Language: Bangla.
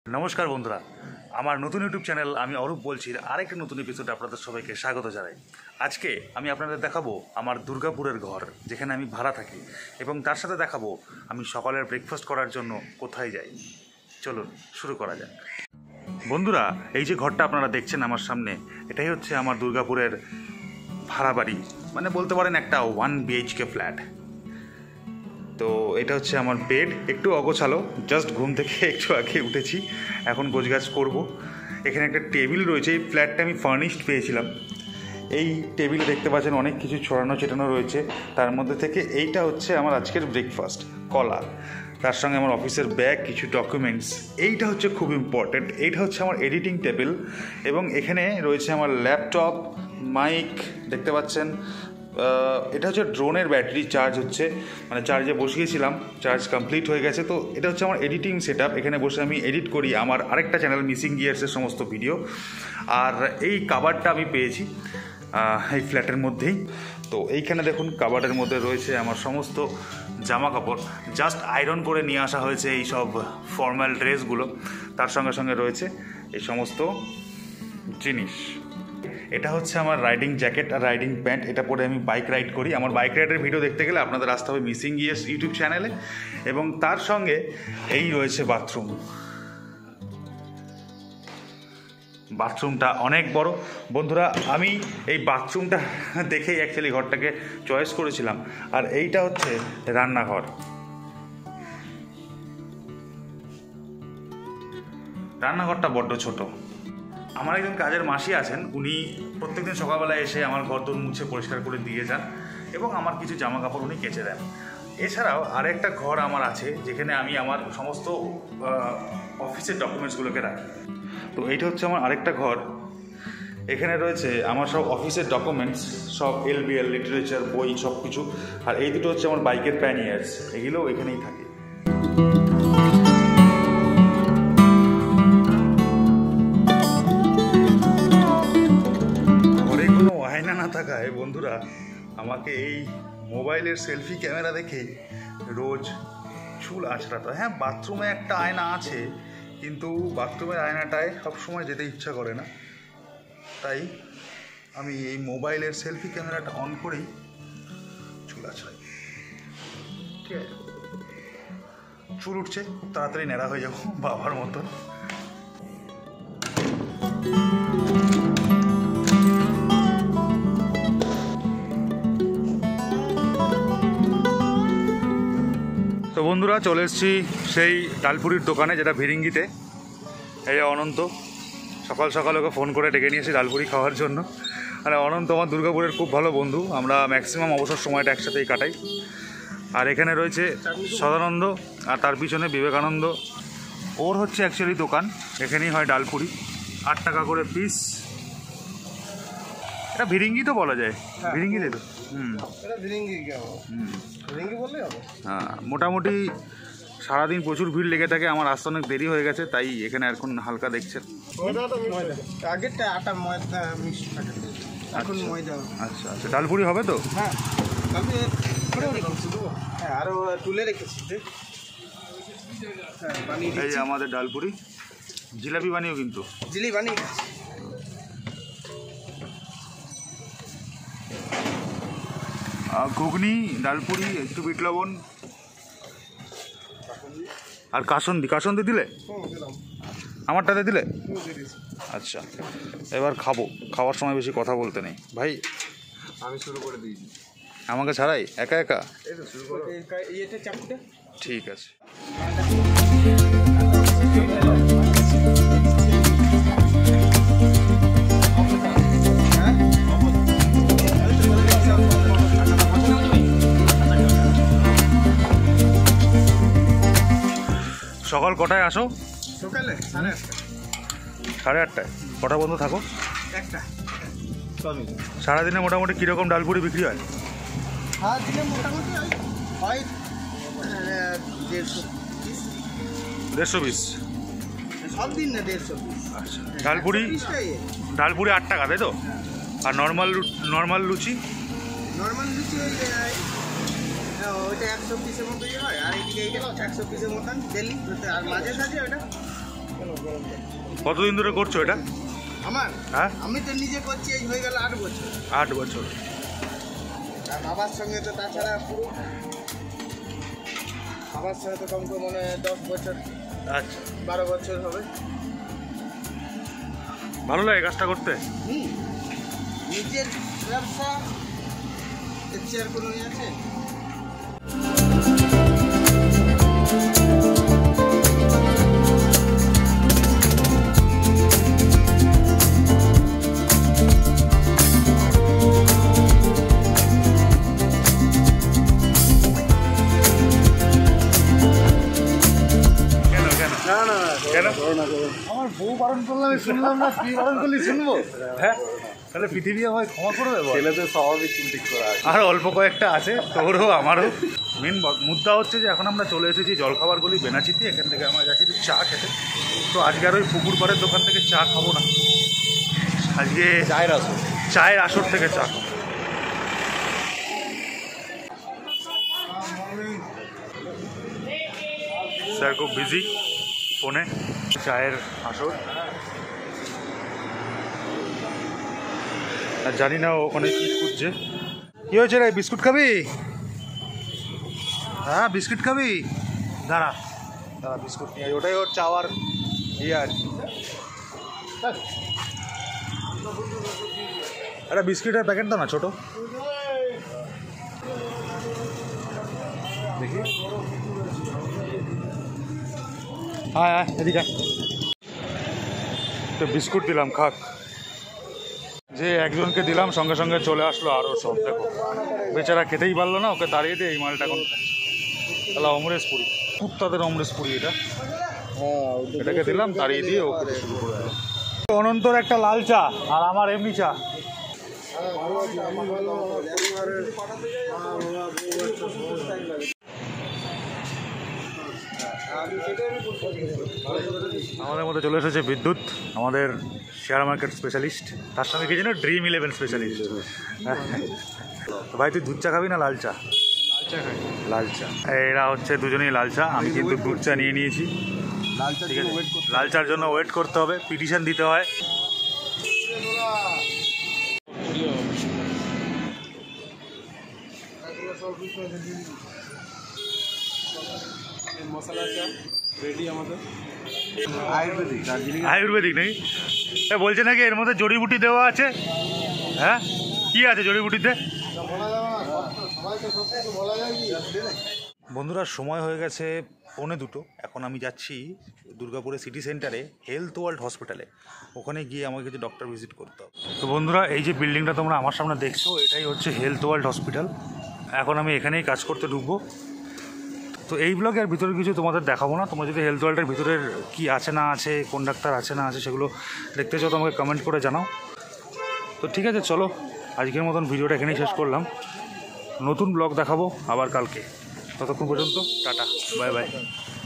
नमस्कार बंधुरा আমার নতুন ইউটিউব চ্যানেল আমি অরূপ বলছি আরেকটা নতুন এপিসোডে আপনাদের সবাইকে স্বাগত জানাই। আজকে আমি আপনাদের দেখাবো আমার দুর্গাপুরের ঘর যেখানে আমি ভাড়া থাকি এবং তার সাথে দেখাবো আমি সকালের ব্রেকফাস্ট করার জন্য কোথায় যাই। চলুন শুরু করা যাক। বন্ধুরা এই যে ঘরটা আপনারা দেখছেন আমার সামনে, এটাই হচ্ছে আমার দুর্গাপুরের ভাড়া বাড়ি, মানে বলতে পারেন একটা 1 BHK ফ্ল্যাট। তো এটা হচ্ছে আমার বেড, একটু অগোছালো, জাস্ট ঘুম থেকে একটু আগে উঠেছি, এখন গোছগাছ করব। এখানে একটা টেবিল রয়েছে, এই ফ্ল্যাটটা আমি ফার্নিশড পেয়েছিলাম। এই টেবিলে দেখতে পাচ্ছেন অনেক কিছু ছড়ানো ছিটানো রয়েছে, তার মধ্যে থেকে এইটা হচ্ছে আমার আজকের ব্রেকফাস্ট, কলা, তার সঙ্গে আমার অফিসের ব্যাগ, কিছু ডকুমেন্টস। এইটা হচ্ছে খুব ইম্পর্ট্যান্ট, এইটা হচ্ছে আমার এডিটিং টেবিল এবং এখানে রয়েছে আমার ল্যাপটপ, মাইক দেখতে পাচ্ছেন। এটা হচ্ছে ড্রোনের ব্যাটারি চার্জ হচ্ছে, মানে চার্জে বসিয়েছিলাম, চার্জ কমপ্লিট হয়ে গেছে। তো এটা হচ্ছে আমার এডিটিং সেট আপ, এখানে বসে আমি এডিট করি আমার আরেকটা চ্যানেল মিসিং গিয়ার্সের সমস্ত ভিডিও। আর এই কাভারটা আমি পেয়েছি এই ফ্ল্যাটের মধ্যেই। তো এইখানে দেখুন কাভারের মধ্যে রয়েছে আমার সমস্ত জামা কাপড়, জাস্ট আয়রন করে নিয়ে আসা হয়েছে এই সব ফর্মাল ড্রেসগুলো। তার সঙ্গে সঙ্গে রয়েছে এই সমস্ত জিনিস। এটা হচ্ছে আমার রাইডিং জ্যাকেট আর রাইডিং প্যান্ট, এটা পরে আমি বাইক রাইড করি। আমার বাইক রাইডের ভিডিও দেখতে গেলে আপনাদের আসতে হবে মিসিং গিয়ার্স ইউটিউব চ্যানেলে। এবং তার সঙ্গে এই রয়েছে বাথরুম। বাথরুমটা অনেক বড় বন্ধুরা, আমি এই বাথরুমটা দেখেই অ্যাকচুয়ালি ঘরটাকে চয়েস করেছিলাম। আর এইটা হচ্ছে রান্নাঘর। রান্নাঘরটা বড্ড ছোট। আমার একজন কাজের মাসি আছেন, উনি প্রত্যেকদিন সকালবেলায় এসে আমার ঘরদোর মুছে পরিষ্কার করে দিয়ে যান এবং আমার কিছু জামা কাপড় উনি কেচে দেন। এছাড়াও আরেকটা ঘর আমার আছে যেখানে আমি আমার সমস্ত অফিসের ডকুমেন্টসগুলোকে রাখি। তো এইটা হচ্ছে আমার আরেকটা ঘর, এখানে রয়েছে আমার সব অফিসের ডকুমেন্টস, সব LBL লিটারেচার বই সব কিছু। আর এই দুটো হচ্ছে আমার বাইকের প্যানিয়ার্স, এগুলোও এখানেই থাকে। না থাকায় বন্ধুরা আমাকে এই মোবাইলের সেলফি ক্যামেরা দেখে রোজ চুল আঁচড়াতে হয়। হ্যাঁ, বাথরুমে একটা আয়না আছে, কিন্তু বাথরুমের আয়নাটায় সবসময় যেতে ইচ্ছা করে না, তাই আমি এই মোবাইলের সেলফি ক্যামেরাটা অন করেই চুল আঁচড়াই। ঠিক আছে, চুল উঠছে, খুব তাড়াতাড়ি ন্যাড়া হয়ে যাবো বাবার মতন। তো বন্ধুরা চলে এসেছি সেই ডালপুরির দোকানে, যেটা ভিরিঙ্গিতে। এই অনন্ত, সকাল সকাল ওকে ফোন করে ডেকে নিয়েছি ডালপুরি খাওয়ার জন্য। মানে অনন্ত আমার দুর্গাপুরের খুব ভালো বন্ধু, আমরা ম্যাক্সিমাম অবসর সময়টা একসাথেই কাটাই। আর এখানে রয়েছে সদানন্দ, আর তার পিছনে বিবেকানন্দ। ওর হচ্ছে অ্যাকচুয়ালি দোকান, এখানেই হয় ডালপুরি, 8 টাকা করে পিস। এটা ভিরিঙ্গি তো বলা যায়, ভিরিঙ্গি তো। হ্যাঁ, মোটামুটি সারাদিন প্রচুর ভিড় লেগে থাকে, আমার আসতে অনেক দেরি হয়ে গেছে, তাই এখানে এখন হালকা দেখছেন। আচ্ছা আচ্ছা, ডালপুরি হবে তো? এই আমাদের ডালপুরি, জিলাপি বানিয়েও কিন্তু ঘুগনি, ডালপুরি, একটু বিট লবণ আর কাসন্দি। কাসন্দি দিলে? আমারটাতে দিলে? আচ্ছা, এবার খাবো। খাওয়ার সময় বেশি কথা বলতে নেই ভাই, আমি শুরু করে দিয়েছি আমাকে ছাড়াই একা একা। ঠিক আছে। সকাল কটায় আসো? সকালে 8:30। কটা বন্ধ থাকো? সারাদিনে মোটামুটি কীরকম ডালপুরি বিক্রি হয়? মোটামুটি 150 পিস। আচ্ছা, ডালপুরি 8 টাকা তাই তো? আর নর্মাল লুচি? ওইটা 100 পিসের মতোই হয়, আর এইদিকে এইটা 100 পিসের মতন ডেলি, আর মাঝে সাঝে ওটা কতদিন ধরে করছো এটা? আমার হ্যাঁ, আমি তো নিজে করছি, এই হয়ে গেল 8 বছর। 8 বছর। আর বাবার সঙ্গে তো তাছাড়া পুরো বাবার সঙ্গে তো কম করে মনে হয় 10 বছর, আচ্ছা, 12 বছর হবে। ভালো লাগে কাজটা করতে? নিজের ব্যবসা, এর চেয়ে আর কোনো ইয়ে আছে? আমার বউ বারণ করলাম, শুনলাম না। তুই বারণ করলি শুনবো? হ্যাঁ, তাহলে পৃথিবী আমায় ক্ষমা করে দেবো। ছেলেদের স্বাভাবিক ঠিক করা আছে। আর অল্প কয়েকটা আছে, তোরও আমারও। মেন মুদ্রা হচ্ছে যে এখন আমরা চলে এসেছি জলখাবার গলি বেনাচিতে। এখান থেকে আমরা যাচ্ছি একটু চা খেতে। তো আজকে আর ওই পুকুর পাড়ের দোকান থেকে চা খাবো না, আজকে চায়ের আসর থেকে চা খাবো। স্যার খুব বিজি ফোনে। চায়ের আসর, আর জানি না ওখানে কি খুঁজছে। কি হয়েছে রে, বিস্কুট খাবি? হ্যাঁ, বিস্কুট খাবি? দাঁড়া দাঁড়া, বিস্কুট নিয়ে আয়। ওটাই ওর চাওয়ার ইয়ে আর কি। একটা বিস্কিটের প্যাকেট দাও না, ছোটো। দেখি, হ্যাঁ হ্যাঁ, এদিকে তো বিস্কুট দিলাম, খাক। যে একজনকে দিলাম সঙ্গে সঙ্গে চলে আসলো আরও সব। দেখো বেচারা খেতেই পারলো না, ওকে দাঁড়িয়ে দিয়ে এই মালটা এখন তাহলে অমরেশপুরি, কুত্তাদের অমরেশপুরি এটা। এটাকে দিলাম দাঁড়িয়ে দিয়ে ওকে শুরু করে দিলাম। অনন্তর একটা লাল চা আর আমার এমনি চা। আমাদের মধ্যে চলে এসেছে বিদ্যুৎ, আমাদের শেয়ার মার্কেট স্পেশালিস্ট। তার সঙ্গে কি যেন ড্রিম 11 স্পেশালিস্ট। ভাই তুই দুধ চা খাবি না লাল চা? লাল চা। এরা হচ্ছে দুজনেই লাল চা, আমি কিন্তু দুধ চা নিয়ে নিয়েছি। ঠিক আছে, লাল চার জন্য ওয়েট করতে হবে, পিটিশন দিতে হয়। মশলা চা রেডি আমাদের। আয়ুর্বেদিক নাকি? বলছে নাকি এর মধ্যে জড়িবুটি দেওয়া আছে। হ্যাঁ, কি আছে জড়িবুটিতে? বন্ধুরা, সময় হয়ে গেছে 1:45। এখন আমি যাচ্ছি দুর্গাপুরে সিটি সেন্টারে হেলথ ওয়ার্ল্ড হসপিটালে। ওখানে গিয়ে আমাকে কিছু ডক্টর ভিজিট করতে হবে। তো বন্ধুরা, এই যে বিল্ডিংটা তোমরা আমার সামনে দেখছো, এটাই হচ্ছে হেলথ ওয়ার্ল্ড হসপিটাল। এখন আমি এখানেই কাজ করতে ঢুকবো। তো এই ব্লগে আর ভিতরে কিছু তোমাদের দেখাবো না। তোমরা যদি হেলথ ওয়ার্ল্ডের ভিতরের কী আছে না আছে, কোন ডাক্তার আছে না আছে, সেগুলো দেখতে চাও তোমাকে কমেন্ট করে জানাও। তো ঠিক আছে, চলো আজকের মতন ভিডিওটা এখানেই শেষ করলাম। নতুন ব্লগ দেখাবো আবার কালকে। ততক্ষণ পর্যন্ত টাটা, বাই বাই।